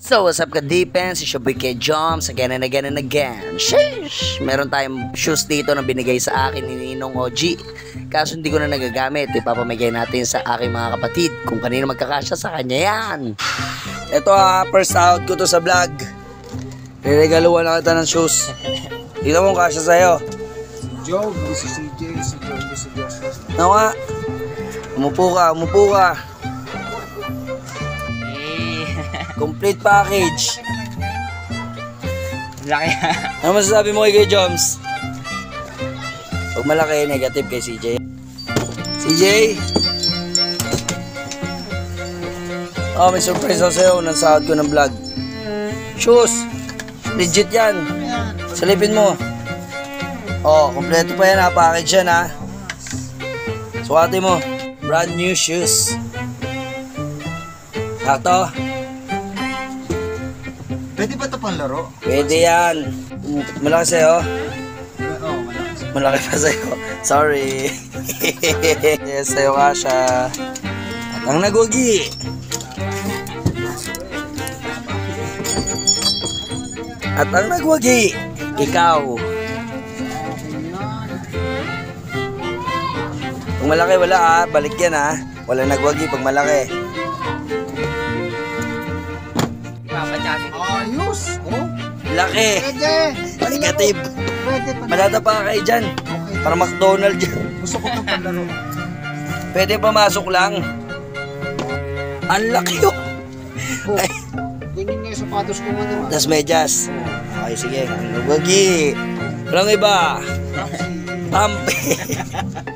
So what's up ka Defense? It's your boy K Joms again and again and again. Sheesh! Meron tayong shoes dito na binigay sa akin ni Ninong OG. Kaso hindi ko na nagagamit. Ipapamigay natin sa aking mga kapatid. Kung kanino magkakasya sa kanya yan. Ito first out ko to sa vlog. Reregaluhan na kita ng shoes. Tignan mo kasya sa'yo. Joe, si CJ, si Joe, si Joshua. Ano nga? Umupo ka. Complete package. Laki. Ano masasabi mo kay Joms? Pag malaki, negative kay CJ. CJ? Oh, may surprise ako sa'yo nang sahod ko ng vlog. Shoes! Legit yan. Salipin mo. Oh, kompleto pa yan ha. Package yan ha. Suwati mo. Brand new shoes. Sakto? Pwede ba ito pang laro? Pwede yan. Malaki sa'yo? Oo, malakas. Malaki pa sa'yo. Sorry. Yes, sa'yo ka siya. At ang nagwagi. At ang nagwagi. Ikaw. Pag malaki, wala ha. Balik yan ha. Wala nagwagi pag malaki. Ayos! Oh, Laki. pwede! Negative. Pwede pa. Madadapa kayo dyan. Okay. Para McDonald's dyan. Gusto ko itong panlaro. Pwede pamasok lang. Ang laki yun. Oh, Ay, ganyan nga yung sapatos ko ano. tas medyas. Okay, sige. Ang nagwagi. Walang iba. Tampi.